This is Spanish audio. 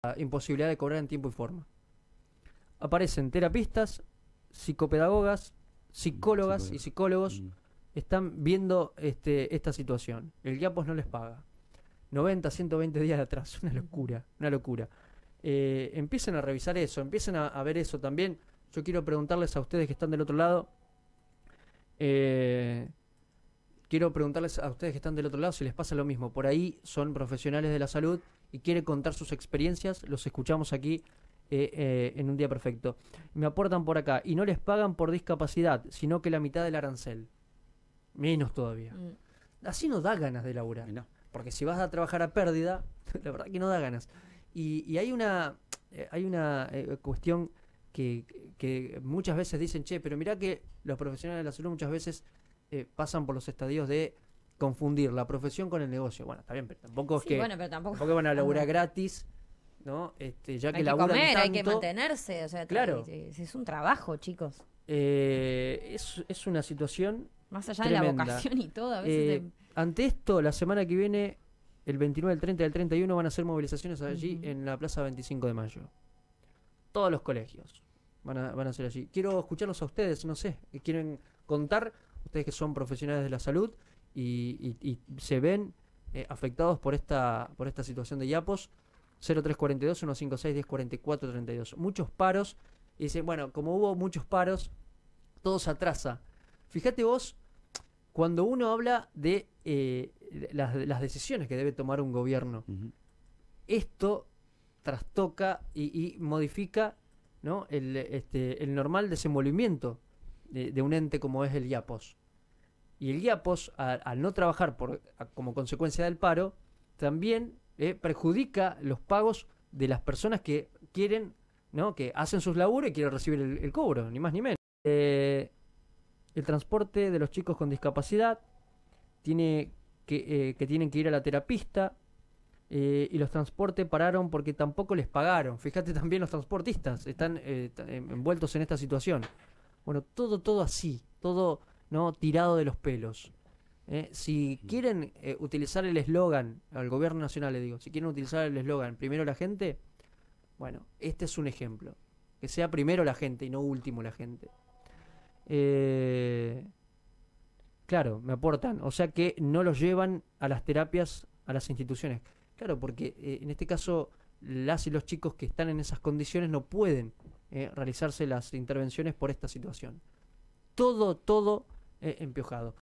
imposibilidad de cobrar en tiempo y forma. Aparecen terapistas, psicopedagogas, psicólogas y psicólogos están viendo esta situación. El IAPOS no les paga. 90, 120 días de atrás. Una locura, una locura. Empiecen a revisar eso, empiecen a ver eso también. Yo quiero preguntarles a ustedes que están del otro lado, si les pasa lo mismo. Por ahí son profesionales de la salud y quieren contar sus experiencias. Los escuchamos aquí en Un Día Perfecto. Me aportan por acá, y no les pagan por discapacidad, sino que la mitad del arancel. Menos todavía. Así no da ganas de laburar. No. Porque si vas a trabajar a pérdida, la verdad que no da ganas. Y hay una cuestión que muchas veces dicen, che, pero mirá que los profesionales de la salud muchas veces pasan por los estadios de confundir la profesión con el negocio. Bueno, está bien, pero tampoco es que tampoco van a laburar gratis, ¿no? Ya que laburan comer, tanto, hay que mantenerse, o sea, claro. Es un trabajo, chicos. Es una situación Más allá tremenda. de la vocación y todo, a veces Ante esto, la semana que viene, el 29, el 30 y el 31 van a hacer movilizaciones allí en la Plaza 25 de Mayo. Todos los colegios van a ser allí. Quiero escucharlos a ustedes, no sé, que quieren contar, ustedes que son profesionales de la salud y se ven afectados por esta situación de IAPOS. 0342 156 1044 32. Muchos paros, y dicen, bueno, como hubo muchos paros, todo se atrasa. Fíjate vos, cuando uno habla de las decisiones que debe tomar un gobierno, esto trastoca y modifica, ¿no? el normal desenvolvimiento de un ente como es el IAPOS. Y el IAPOS, al no trabajar como consecuencia del paro, también perjudica los pagos de las personas que quieren, ¿no? Que hacen sus laburos y quieren recibir el cobro, ni más ni menos. El transporte de los chicos con discapacidad que tienen que ir a la terapista, y los transportes pararon porque tampoco les pagaron. Fíjate, también los transportistas están envueltos en esta situación. Bueno, todo así, todo, ¿no? Tirado de los pelos. Si quieren utilizar el eslogan, al gobierno nacional le digo, si quieren utilizar el eslogan primero la gente, bueno, este es un ejemplo. Que sea primero la gente y no último la gente. Claro, me aportan, o sea que no los llevan a las terapias, a las instituciones. Claro, porque en este caso las y los chicos que están en esas condiciones no pueden realizarse las intervenciones por esta situación. Todo empiojado.